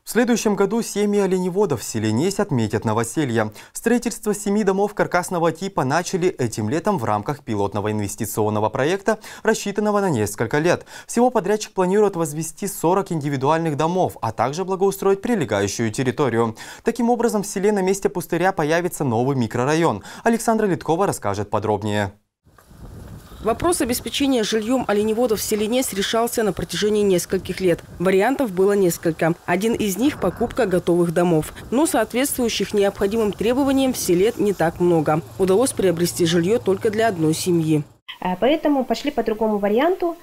В следующем году семьи оленеводов в селе Несь отметят новоселье. Строительство 7 домов каркасного типа начали этим летом в рамках пилотного инвестиционного проекта, рассчитанного на несколько лет. Всего подрядчик планирует возвести 40 индивидуальных домов, а также благоустроить прилегающую территорию. Таким образом, в селе на месте пустыря появится новый микрорайон. Александра Литкова расскажет подробнее. Вопрос обеспечения жильем оленеводов в селе Несь решался на протяжении нескольких лет. Вариантов было несколько. Один из них – покупка готовых домов. Но соответствующих необходимым требованиям в селе не так много. Удалось приобрести жилье только для одной семьи. Поэтому пошли по другому варианту.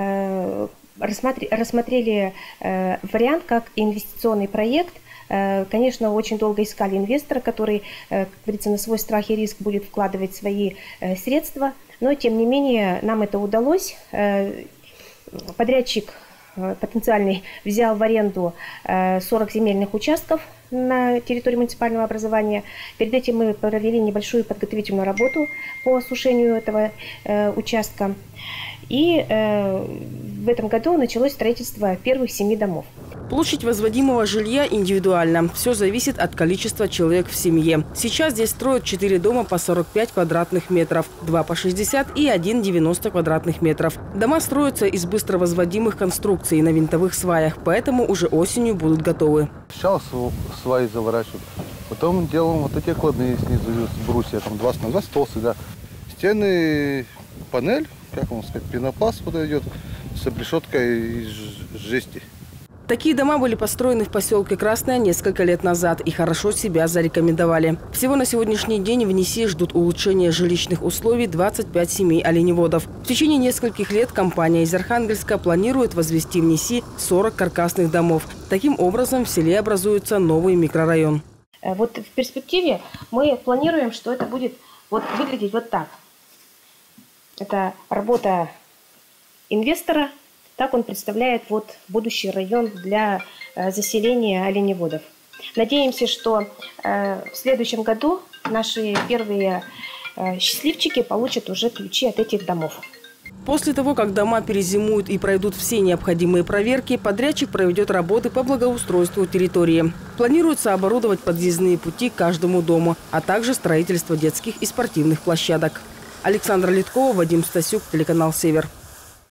Рассмотрели вариант как инвестиционный проект. Конечно, очень долго искали инвестора, который, как говорится, на свой страх и риск будет вкладывать свои средства. Но, тем не менее, нам это удалось. Подрядчик потенциальный взял в аренду 40 земельных участков на территории муниципального образования. Перед этим мы провели небольшую подготовительную работу по осушению этого участка. И в этом году началось строительство первых 7 домов. Площадь возводимого жилья индивидуальна. Все зависит от количества человек в семье. Сейчас здесь строят 4 дома по 45 квадратных метров, 2 по 60 и 1 90 квадратных метров. Дома строятся из быстро возводимых конструкций на винтовых сваях, поэтому уже осенью будут готовы. Сначала сваи заворачивают, потом делаем вот эти окладные снизу брусья, там 20 на 20 толстые, да. Стены, панель, как вам сказать, пенопласт подойдет с обрешеткой из жести. Такие дома были построены в поселке Красное несколько лет назад и хорошо себя зарекомендовали. Всего на сегодняшний день в Неси ждут улучшения жилищных условий 25 семей оленеводов. В течение нескольких лет компания из Архангельска планирует возвести в Неси 40 каркасных домов. Таким образом в селе образуется новый микрорайон. Вот в перспективе мы планируем, что это будет выглядеть вот так. Это работа инвестора. Так он представляет будущий район для заселения оленеводов. Надеемся, что в следующем году наши первые счастливчики получат уже ключи от этих домов. После того, как дома перезимуют и пройдут все необходимые проверки, подрядчик проведет работы по благоустройству территории. Планируется оборудовать подъездные пути к каждому дому, а также строительство детских и спортивных площадок. Александра Литкова, Вадим Стасюк, телеканал «Север».